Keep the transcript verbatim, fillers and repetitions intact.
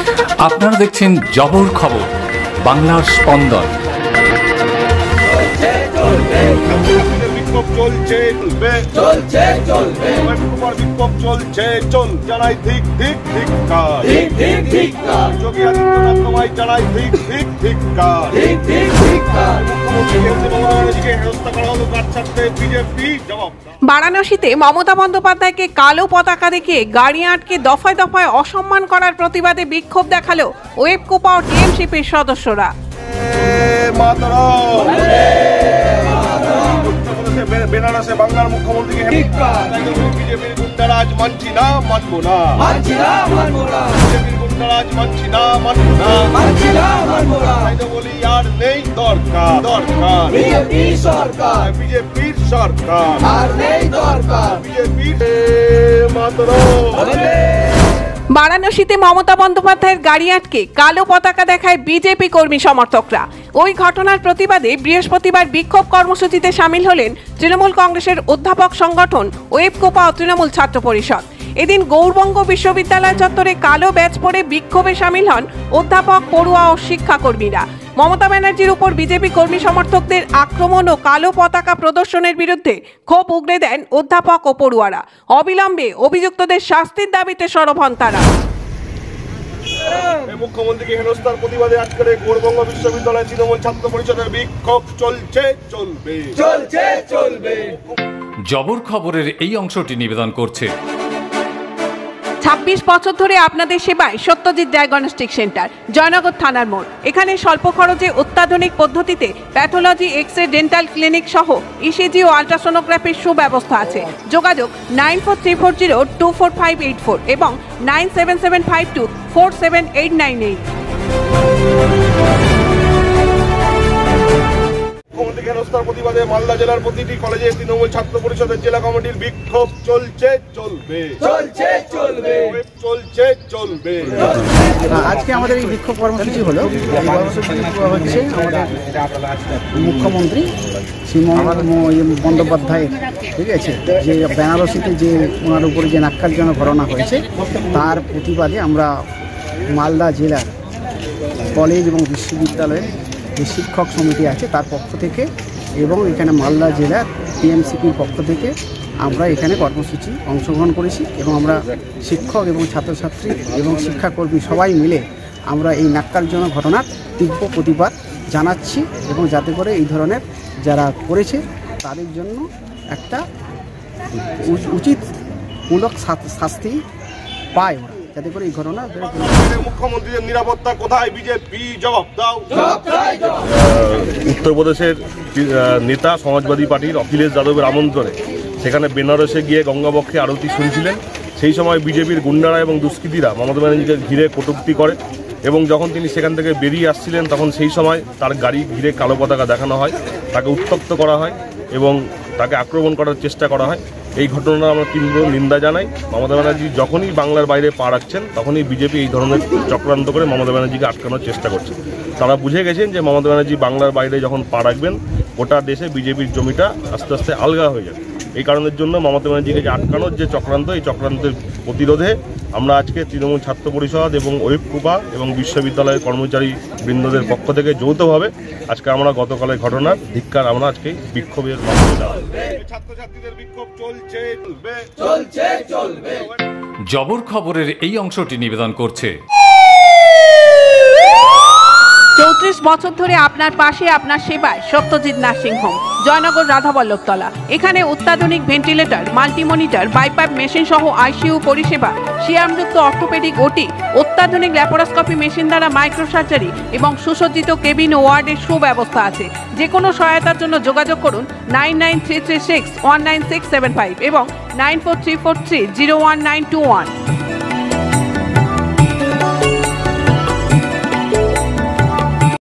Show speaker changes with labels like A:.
A: আপনারা দেখছেন জবর খবর, বাংলার স্পন্দন।
B: বিক্ষোভ চলছে চলবে চলছে চলবে বিক্ষোভ চলছে চল জানাই ঠিক ঠিক ঠিক ঠিক ঠিক ঠিক যোগী আদিত্যনাথ তোমায় জানাই ঠিক ঠিক ঠিক ঠিক ঠিক ঠিক
C: বারাণসীতে মমতা বন্দ্যোপাধ্যায়কে কালো পতাকা দেখিয়ে গাড়ি আটকে দফায় দফায় অসম্মান করার প্রতিবাদে বিক্ষোভ দেখালো ওয়েবকোপা ও টিএমসিপির সদস্যরা।
B: বেনারসে বাংলার মুখ্যমন্ত্রীকে বিজেপির গুন্ডারাজ মানছি না মানবো না মানছি না মানবো না বিজেপির গুন্ডারাজ মানছি না মানবো না মানছি না মানবো না বলি আর নেই দরকার দরকার বিজেপির সরকার বিজেপির সরকার আর নেই দরকার বিজেপির মাতরম।
C: বারাণসীতে মমতা বন্দ্যোপাধ্যায়ের গাড়ি আটকে কালো পতাকা দেখায় বিজেপি কর্মী সমর্থকরা। ওই ঘটনার প্রতিবাদে বৃহস্পতিবার বিক্ষোভ কর্মসূচিতে সামিল হলেন তৃণমূল কংগ্রেসের অধ্যাপক সংগঠন ওয়েবকোপা ও তৃণমূল ছাত্র পরিষদ। এদিন গৌরবঙ্গ বিশ্ববিদ্যালয় চত্বরে কালো ব্যাজ পরে বিক্ষোভে সামিল হন অধ্যাপক, পড়ুয়া ও শিক্ষাকর্মীরা। মমতা ব্যানার্জির উপর বিজেপি কর্মী সমর্থকদের আক্রমণ ও কালো পতাকা প্রদর্শনের বিরুদ্ধে ক্ষোভ উগরে দেন অধ্যাপক ও পড়ুয়ারা। অবিলম্বে অভিযুক্তদের শাস্তির দাবিতে সরব হন তারা।
B: মুখ্যমন্ত্রীকে হেনস্থার প্রতিবাদে আজকের গৌরবঙ্গ বিশ্ববিদ্যালয় তৃণমূল ছাত্র পরিষদের বিক্ষোভ চলছে চলবে চলছে চলবে।
A: জবর খবরের এই অংশটি নিবেদন করছে
C: ছাব্বিশ বছর ধরে আপনাদের সেবায় সত্যজিৎ ডায়াগনস্টিক সেন্টার, জয়নগর থানার মোড়। এখানে স্বল্প খরচে অত্যাধুনিক পদ্ধতিতে pathology, X ray, dental clinic সহ ইসিজি ও আল্ট্রাসোনোগ্রাফির সুব্যবস্থা আছে। যোগাযোগ nine four three four zero two four five eight four এবং nine seven seven five two four seven eight nine eight.
B: মুখ্যমন্ত্রীকে হেনস্থার প্রতিবাদে মালদা জেলার প্রতিটি কলেজে তৃণমূল ছাত্র পরিষদের জেলা কমিটির বিক্ষোভ চলছে চলবে চলছে চলবে চলছে চলবে।
D: আজকে আমাদের এই বিক্ষোভ কর্মসূচি হলো, এই কর্মসূচি হচ্ছে আমাদের মুখ্যমন্ত্রী শ্রী মমতা বন্দ্যোপাধ্যায়ের, ঠিক আছে, যে বেনারসিতে যে ওনার উপরে যে নাক্কারজনক ঘটনা হয়েছে তার প্রতিবাদে আমরা মালদা জেলার কলেজ এবং বিশ্ববিদ্যালয়ের যে শিক্ষক সমিতি আছে তার পক্ষ থেকে এবং এখানে মালদা জেলার টিএমসিপির পক্ষ থেকে আমরা এখানে কর্মসূচি অংশগ্রহণ করেছি এবং আমরা শিক্ষক এবং ছাত্রছাত্রী এবং শিক্ষাকর্মী সবাই মিলে আমরা এই নাক্কারজনক ঘটনার তীব্র প্রতিবাদ জানাচ্ছি এবং যাতে করে এই ধরনের যারা করেছে তাদের জন্য একটা উচিত মূলক শাস্তি পায় ওরা, যাতে করে এই ঘটনা।
B: মুখ্যমন্ত্রীর নিরাপত্তা কোথায়? বিজেপি জবাব দাও।
E: উত্তরপ্রদেশের নেতা সমাজবাদী পার্টির অখিলেশ যাদবের আমন্ত্রণে সেখানে বেনারসে গিয়ে গঙ্গাবক্ষে আরতি শুনছিলেন। সেই সময় বিজেপির গুন্ডারা এবং দুষ্কৃতীরা মমতা ব্যানার্জিকে ঘিরে কটূক্তি করে এবং যখন তিনি সেখান থেকে বেরিয়ে আসছিলেন তখন সেই সময় তার গাড়ি ঘিরে কালো পতাকা দেখানো হয়, তাকে উত্ত্যক্ত করা হয় এবং তাকে আক্রমণ করার চেষ্টা করা হয়। এই ঘটনা আমরা তীব্র নিন্দা জানাই। মমতা ব্যানার্জি যখনই বাংলার বাইরে পা রাখছেন তখনই বিজেপি এই ধরনের চক্রান্ত করে মমতা ব্যানার্জিকে আটকানোর চেষ্টা করছে। তারা বুঝে গেছেন যে মমতা ব্যানার্জি বাংলার বাইরে যখন পা রাখবেন গোটা দেশে বিজেপির জমিটা আস্তে আস্তে আলগা হয়ে যাবে। এই কারণের জন্য মমতা ব্যানার্জিকে যে আটকানোর যে চক্রান্ত, এই চক্রান্তের প্রতিরোধে আমরা আজকে তৃণমূল ছাত্র পরিষদ এবং ওয়েবকোপা এবং বিশ্ববিদ্যালয়ের কর্মচারী বৃন্দদের পক্ষ থেকে যৌথভাবে আজকে আমরা গতকালের ঘটনার ধিক্কার আমরা আজকে বিক্ষোভের মাধ্যমে জানাই।
B: ছাত্রছাত্রীদের বিক্ষোভ চলছে চলবে চলছে চলবে।
A: জবর খবরের এই অংশটি নিবেদন করছে
C: চৌত্রিশ বছর ধরে আপনার পাশে আপনার সেবায় সত্যজিৎ নার্সিং হোম, জয়নগর রাধাবল্লভতলা। এখানে অত্যাধুনিক ভেন্টিলেটর, মাল্টিমনিটর, বাইপাইপ মেশিন সহ আইসিইউ পরিষেবা, সিয়ামযুক্ত অর্থোপেডিক ওটি, অত্যাধুনিক ল্যাপারোস্কোপি মেশিন দ্বারা মাইক্রোসার্জারি এবং সুসজ্জিত কেবিন ও ওয়ার্ডের সুব্যবস্থা আছে। যে কোনো সহায়তার জন্য যোগাযোগ করুন nine nine three three six one nine six seven five এবং nine four three four three zero one nine two one.